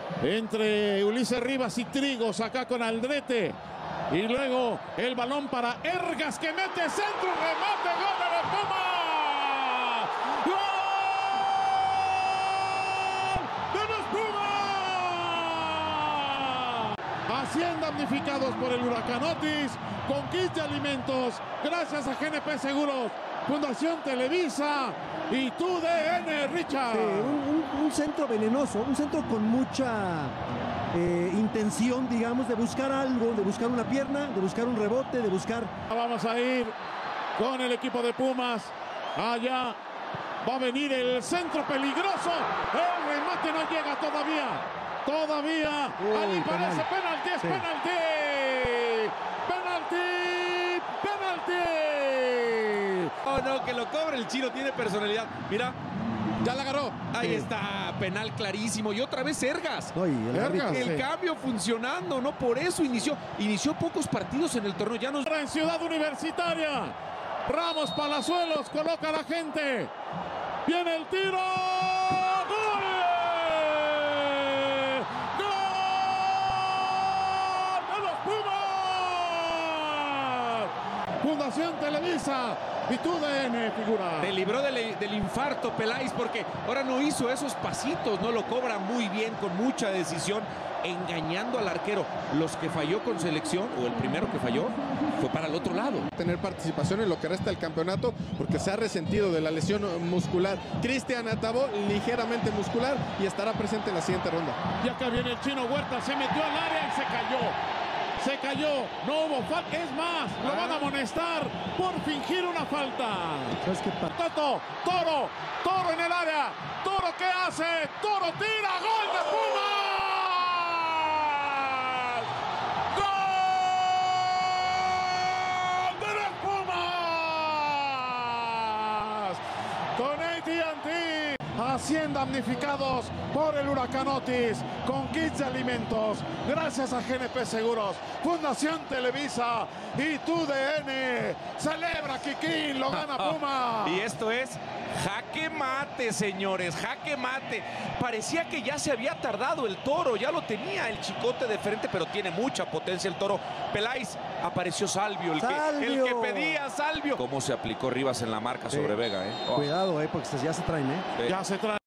entre Ulises Rivas y Trigos, acá con Aldrete. Y luego el balón para Ergas, que mete centro, remate, gol de los Pumas. ¡Gol de los Pumas! Así han damnificados por el huracán Otis, con kit de alimentos, gracias a GNP Seguros, Fundación Televisa y TUDN, Richard. Sí, un centro venenoso, un centro con mucha intención, digamos, de buscar algo, de buscar una pierna, de buscar un rebote, de buscar... Vamos a ir con el equipo de Pumas. Allá va a venir el centro peligroso. El remate no llega todavía. Todavía. Allí parece penalti, es penalti. Penalti. Oh, no, que lo cobre el chino, tiene personalidad. Mira. Ya la agarró. Ahí está, penal clarísimo. Y otra vez Ergas. Oye, El cambio funcionando, ¿no? Por eso inició pocos partidos en el torneo. Ya nos... En Ciudad Universitaria. Ramos Palazuelos coloca a la gente. Viene el tiro. ¡Gol! ¡Gol de los Pumas! Fundación Televisa y TUDN, figura. Se libró del infarto Peláez, porque ahora no hizo esos pasitos, no lo cobra muy bien, con mucha decisión, engañando al arquero. Los que falló con selección, o el primero que falló, fue para el otro lado. Tener participación en lo que resta del campeonato, porque se ha resentido de la lesión muscular. Cristian Atabó, ligeramente muscular, y estará presente en la siguiente ronda. Y acá viene el Chino Huerta, se metió al área y se cayó. Se cayó, no hubo falta, es más, lo van a amonestar por fingir una falta. ¿Sabes qué pasa? Toro en el área. Toro, ¿qué hace? Toro tira, gol de Pumas. ¡Gol de los Pumas! Con AT&T. Así damnificados por el huracán Otis, con kits de alimentos, gracias a GNP Seguros, Fundación Televisa y TUDN. Celebra Kikín, lo gana Puma. Y esto es jaque mate, señores, jaque mate. Parecía que ya se había tardado el Toro, ya lo tenía el chicote de frente, pero tiene mucha potencia el Toro. Peláez, apareció Salvio, el que pedía Salvio. ¿Cómo se aplicó Rivas en la marca sobre Vega? Cuidado, porque ya se traen, Ya se trae.